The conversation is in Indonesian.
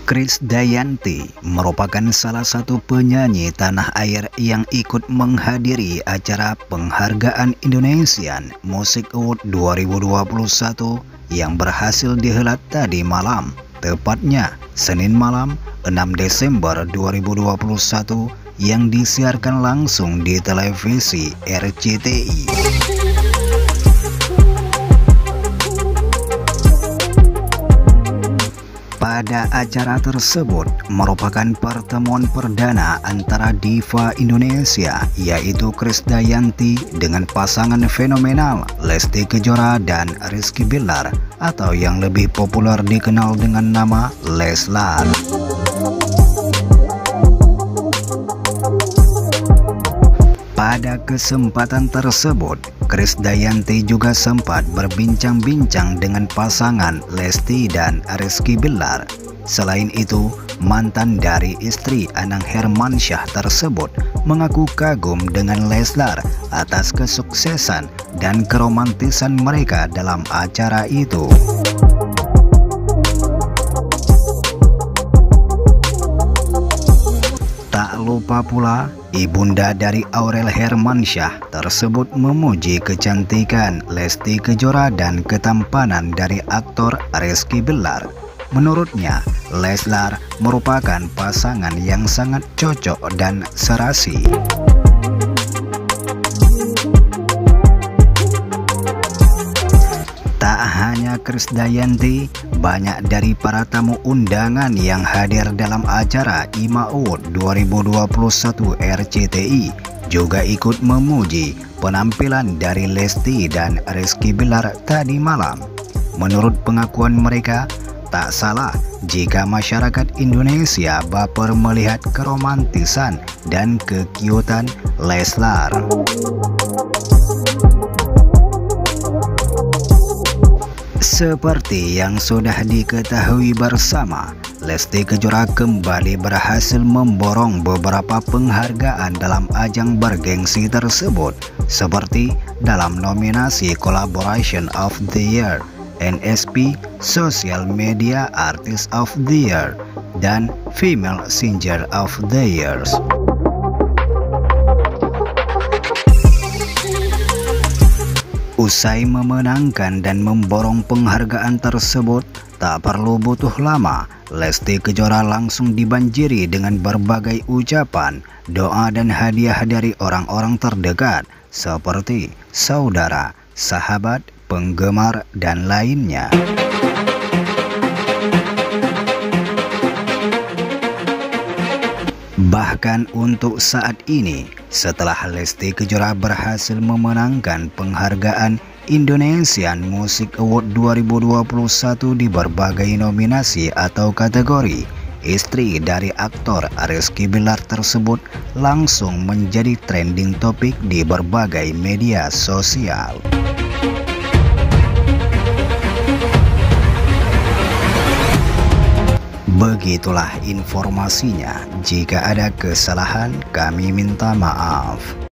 Krisdayanti merupakan salah satu penyanyi tanah air yang ikut menghadiri acara penghargaan Indonesian Music Award 2021 yang berhasil dihelat tadi malam, tepatnya Senin malam 6 Desember 2021 yang disiarkan langsung di televisi RCTI. Pada acara tersebut merupakan pertemuan perdana antara diva Indonesia yaitu Krisdayanti dengan pasangan fenomenal Lesti Kejora dan Rizky Bilar atau yang lebih populer dikenal dengan nama Leslar. Pada kesempatan tersebut, Krisdayanti juga sempat berbincang-bincang dengan pasangan Lesti dan Rizky Bilar. Selain itu, mantan dari istri Anang Hermansyah tersebut mengaku kagum dengan Leslar atas kesuksesan dan keromantisan mereka dalam acara itu. Tak lupa pula, ibunda dari Aurel Hermansyah tersebut memuji kecantikan Lesti Kejora dan ketampanan dari aktor Rizky Bilar. Menurutnya, Leslar merupakan pasangan yang sangat cocok dan serasi. Tak hanya Krisdayanti, banyak dari para tamu undangan yang hadir dalam acara IMA Award 2021 RCTI juga ikut memuji penampilan dari Lesti dan Rizky Bilar tadi malam. Menurut pengakuan mereka, tak salah jika masyarakat Indonesia baper melihat keromantisan dan kekiutan Leslar. Seperti yang sudah diketahui bersama, Lesti Kejora kembali berhasil memborong beberapa penghargaan dalam ajang bergengsi tersebut, seperti dalam nominasi Collaboration of the Year, NSP Social Media Artist of the Year, dan Female Singer of the Year. Usai memenangkan dan memborong penghargaan tersebut, tak perlu butuh lama, Lesti Kejora langsung dibanjiri dengan berbagai ucapan, doa dan hadiah dari orang-orang terdekat seperti saudara, sahabat, penggemar, dan lainnya. Bahkan untuk saat ini, setelah Lesti Kejora berhasil memenangkan penghargaan Indonesian Music Award 2021 di berbagai nominasi atau kategori, istri dari aktor Rizky Bilar tersebut langsung menjadi trending topik di berbagai media sosial. Begitulah informasinya. Jika ada kesalahan, kami minta maaf.